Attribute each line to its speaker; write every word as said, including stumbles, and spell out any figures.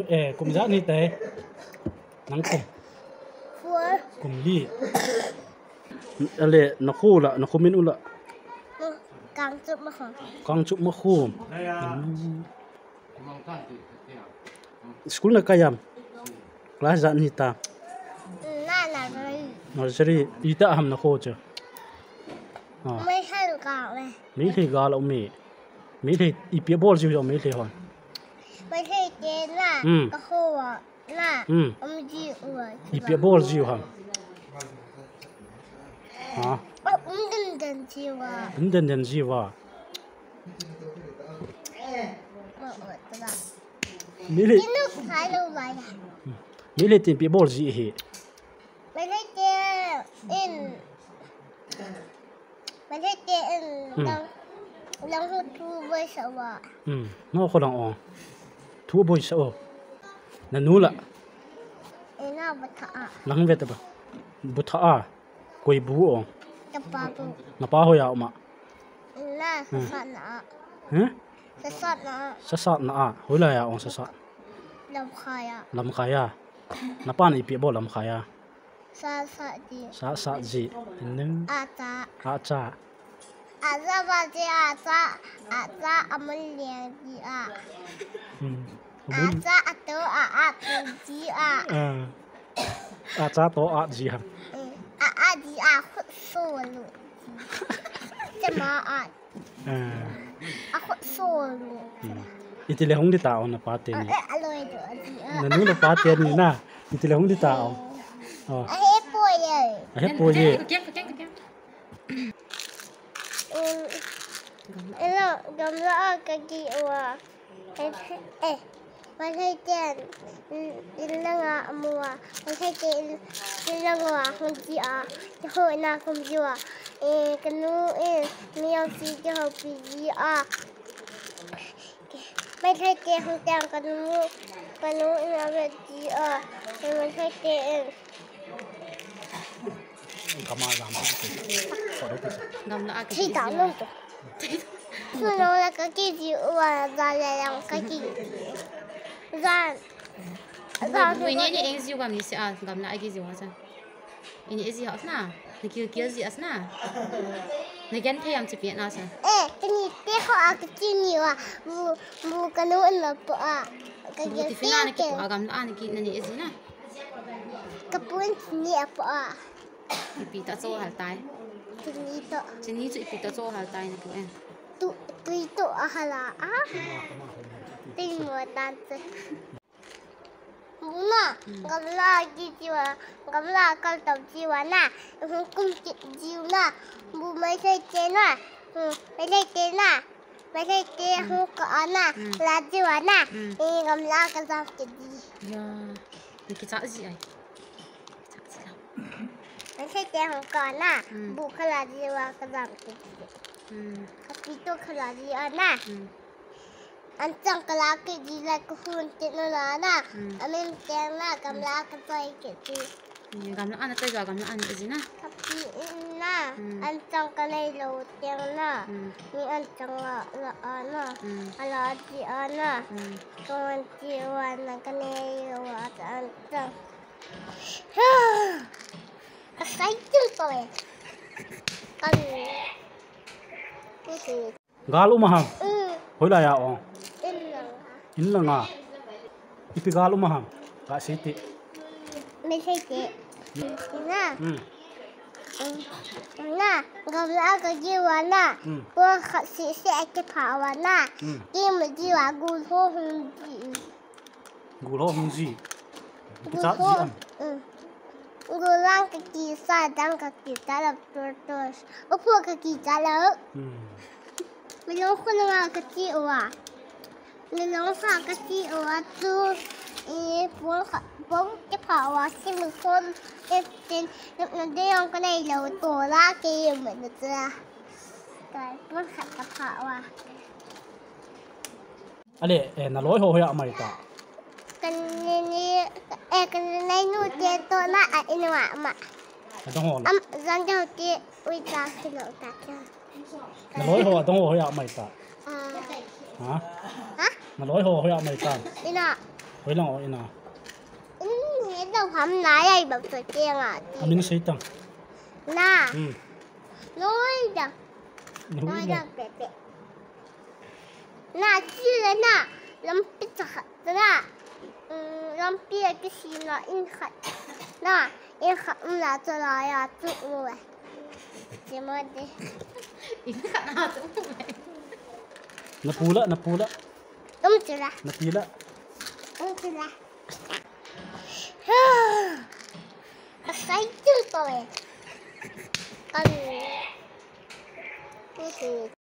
Speaker 1: ê cùng giá ni tế nắng cùng cùng đi lệ nó khô là nó không biết u là
Speaker 2: càng chụp mà không
Speaker 1: càng chụp mà khô school là cái gì class giá ni ta
Speaker 2: là là rồi
Speaker 1: nursery ita ham nó khô chưa
Speaker 2: mấy hai gạo này
Speaker 1: mấy thì gà lão mì mấy thì ít biết bao nhiêu mấy thì hòn
Speaker 2: mấy hai tiền là cái khô à là ông chị ơi
Speaker 1: ít biết bao nhiêu hả hả
Speaker 2: ông đừng đừng chiều à
Speaker 1: đừng đừng đừng chiều à mấy thì mấy thì tiền biết bao nhiêu hết
Speaker 2: mấy hai tiền in mấy hai tiền đang đang hút thu với sao à
Speaker 1: ừ nó có đang on thu bôi sao nè nụ là
Speaker 2: ina bút thà
Speaker 1: lăng về tập bút thà quay bù on
Speaker 2: tập bù
Speaker 1: nó bao hồi à mà
Speaker 2: là sát nã
Speaker 1: hả
Speaker 2: sát nã
Speaker 1: sát sát nã hồi lại à on sát sát
Speaker 2: làm khai à
Speaker 1: làm khai à nó pan ít biết bao làm khai à
Speaker 2: sát sát gì
Speaker 1: sát sát gì nên
Speaker 2: à cha
Speaker 1: à cha
Speaker 2: à cha ba chị à cha à cha âm liền gì à à cha à tớ à à tớ gì à
Speaker 1: à cha tớ à gì hả
Speaker 2: à à gì à khuất sổ luôn chứ mà à à khuất sổ luôn
Speaker 1: ít lệ không đi tao na pate ni
Speaker 2: à lôi được gì à
Speaker 1: na nu na pate ni na ít lệ không đi tao
Speaker 2: à hết bôi rồi
Speaker 1: à hết bôi gì
Speaker 2: Elo, gamla ka giwa. Eh, masay ten. Ilanga amua. Masay ten. Ilanga kunci a. Ho na kunci a. Eh, kanu eh miao si jo pi a. Masay ten hong tang kanu kanu na be ji a. Masay ten.
Speaker 1: Kamal lam
Speaker 2: gamla ka giwa. Nó là cái gì gì và ra là cái gì ra
Speaker 3: ra vì nhớ như anh siêu làm gì à làm lại cái gì vậy sao anh ấy gì hết na này kia kia gì hết na này cái thay em chỉ biết na sao
Speaker 2: ê cái gì tiếc họ cái gì nhiều à bu bu cái nó là bự à cái gì
Speaker 3: tiếc cái này cái làm lại này cái này gì na
Speaker 2: cái bún nhiều bự à
Speaker 3: bị ta cho hal tai
Speaker 2: cái gì đó
Speaker 3: cái này chỉ bị ta cho hal tai này các em
Speaker 2: tu tu tu hala à tình mùa tan tới Muna, gamla jiwa, gamla kal tau jiwa na, kum jiwa na, bu mai sai te na, mai sai te na, mai sai te hu ka na, la jiwa na, e gamla kal tau ke ji.
Speaker 3: Ya, ni kita gì ai?
Speaker 2: Mai sai te hu ka na, bu kala jiwa ka tau ke ji. Kapito kala jiwa na. Anh chẳng có lá cái gì là cái hôn chết nó là na, anh em xem là cầm lá cái tay cái gì,
Speaker 3: cầm lá anh tay rồi cầm lá anh cái gì na,
Speaker 2: cái gì na, anh chẳng có này lâu tiếng na, nhưng anh chẳng là là na, anh là gì na, còn anh chỉ hoàn là cái này là anh chẳng, cái cái chứ rồi, cái cái gì,
Speaker 1: galu maham, hồi lại à ông in là ngà ipi galu maham gak siti
Speaker 2: mấy cái gì na na gamla cái gì vậy na tôi khát sẽ sẽ cái pháo vậy na cái mà gì vậy gu hô hung gì
Speaker 1: gu hô hung gì cái gì ăn
Speaker 2: gu lang cái gì sa đang cái gì ta là tôi tôi ô phụ cái gì ta là mình không có làm cái gì à mình không phải cái gì à tôi bốn bốn cái pháo à xin mình không cái tên nó đây ông cái này là tổ lá kia mình được chưa cái bốn khát cái pháo à
Speaker 1: anh ấy nó lối hồ hay mày ta
Speaker 2: cái này cái này nuôi tiền tôi là anh mà mà
Speaker 1: đông hồ
Speaker 2: am dân cho tiền uy ta cái nó ta cho
Speaker 1: nó lối hồ đông hồ hay mày ta
Speaker 2: à
Speaker 1: hả
Speaker 2: hả
Speaker 1: nó lối hồ hay mày ta
Speaker 2: đi nào
Speaker 1: hoi lang o ina
Speaker 2: ini đâu hầm nãy ai bảo tôi tiền à
Speaker 1: amin sei tang
Speaker 2: na
Speaker 1: hmm
Speaker 2: nói rằng
Speaker 1: ni
Speaker 2: nói
Speaker 1: hui
Speaker 2: rằng bẹ bẹ na chỉ là na làm biết chắc na làm biết cái gì là in khát na in khát là cho lại à tụi người chỉ mà đi
Speaker 3: in khát nào tụi mày
Speaker 1: napula napula
Speaker 2: đúng chưa là
Speaker 1: napila
Speaker 2: đúng chưa là cái chứ tôi con cái gì